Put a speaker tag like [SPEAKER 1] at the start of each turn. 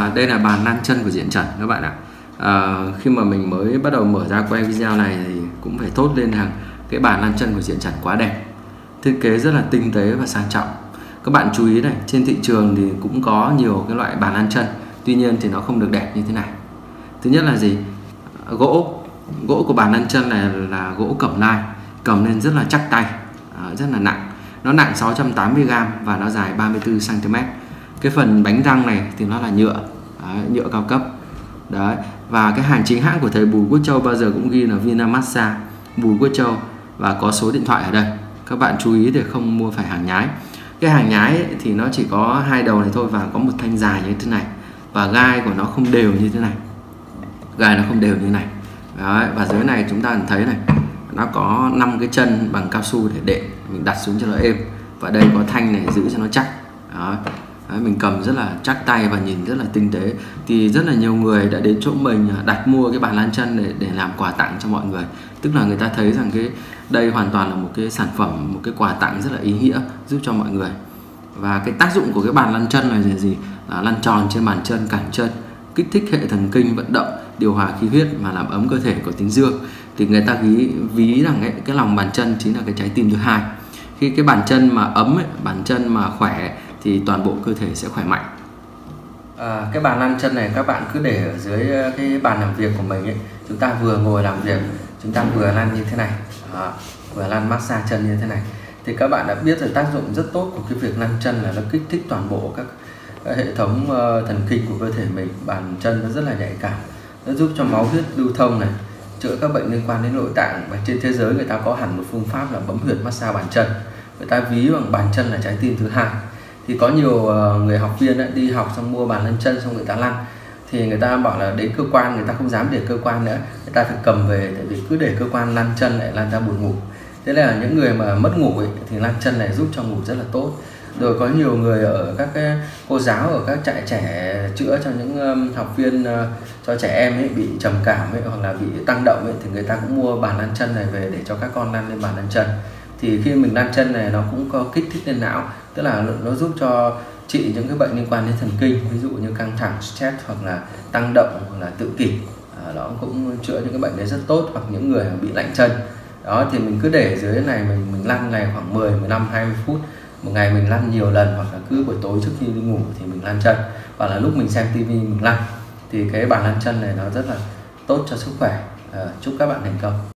[SPEAKER 1] Đây là bàn lăn chân của Diện Trần các bạn ạ. Khi mà mình mới bắt đầu mở ra quay video này thì cũng phải thốt lên rằng cái bàn lăn chân của Diện Trần quá đẹp, thiết kế rất là tinh tế và sang trọng. Các bạn chú ý này, trên thị trường thì cũng có nhiều cái loại bàn lăn chân, tuy nhiên thì nó không được đẹp như thế này. Thứ nhất là gì? Gỗ của bàn lăn chân này là gỗ cẩm lai, cầm lên rất là chắc tay, rất là nặng. Nó nặng 680g và nó dài 34cm. Cái phần bánh răng này thì nó là nhựa, nhựa cao cấp. Đấy. Và cái hàng chính hãng của thầy Bùi Quốc Châu bao giờ cũng ghi là Vinamassa, Bùi Quốc Châu, và có số điện thoại ở đây. Các bạn chú ý để không mua phải hàng nhái. Cái hàng nhái ấy, thì nó chỉ có hai đầu này thôi và có một thanh dài như thế này, và gai của nó không đều như thế này, gai nó không đều như này. Đấy. Và dưới này chúng ta thấy này, nó có 5 cái chân bằng cao su để đệm, mình đặt xuống cho nó êm, và đây có thanh này giữ cho nó chắc. Đó. Đấy, mình cầm rất là chắc tay và nhìn rất là tinh tế. Thì rất là nhiều người đã đến chỗ mình đặt mua cái bàn lăn chân để làm quà tặng cho mọi người. Tức là người ta thấy rằng đây hoàn toàn là một cái sản phẩm, một cái quà tặng rất là ý nghĩa giúp cho mọi người. Và cái tác dụng của cái bàn lăn chân là gì? Là lăn tròn trên bàn chân, cẳng chân, kích thích hệ thần kinh vận động, điều hòa khí huyết mà làm ấm cơ thể của tính dương. Thì người ta ví rằng cái lòng bàn chân chính là cái trái tim thứ hai. Khi cái bàn chân mà ấm ấy, bàn chân mà khỏe thì toàn bộ cơ thể sẽ khỏe mạnh. Cái bàn lăn chân này các bạn cứ để ở dưới cái bàn làm việc của mình ấy. Chúng ta vừa ngồi làm việc, chúng ta vừa lăn như thế này, vừa lăn massage chân như thế này. Thì các bạn đã biết rồi, tác dụng rất tốt của cái việc lăn chân là nó kích thích toàn bộ các hệ thống thần kinh của cơ thể mình. Bàn chân nó rất là nhạy cảm, nó giúp cho máu huyết lưu thông này, chữa các bệnh liên quan đến nội tạng. Và trên thế giới người ta có hẳn một phương pháp là bấm huyệt massage bàn chân. Người ta ví bằng bàn chân là trái tim thứ hai. Thì có nhiều người học viên đi học xong mua bàn lăn chân xong người ta lăn, thì người ta bảo là đến cơ quan người ta không dám để cơ quan nữa, người ta phải cầm về, tại vì cứ để cơ quan lăn chân lại lăn ra buồn ngủ. Thế là những người mà mất ngủ ấy, thì lăn chân này giúp cho ngủ rất là tốt. Rồi có nhiều người ở các cái cô giáo ở các trại trẻ chữa cho những học viên, cho trẻ em ấy bị trầm cảm ấy, hoặc là bị tăng động ấy, thì người ta cũng mua bàn lăn chân này về để cho các con lăn lên bàn lăn chân. Thì khi mình lăn chân này nó cũng có kích thích lên não, tức là nó giúp cho trị những cái bệnh liên quan đến thần kinh, ví dụ như căng thẳng, stress, hoặc là tăng động, hoặc là tự kỷ. Nó cũng chữa những cái bệnh đấy rất tốt. Hoặc những người bị lạnh chân đó thì mình cứ để dưới này, mình lăn này khoảng 10, 15, 20 phút một ngày. Mình lăn nhiều lần, hoặc là cứ buổi tối trước khi đi ngủ thì mình lăn chân, hoặc là lúc mình xem tivi mình lăn. Thì cái bàn lăn chân này nó rất là tốt cho sức khỏe. Chúc các bạn thành công.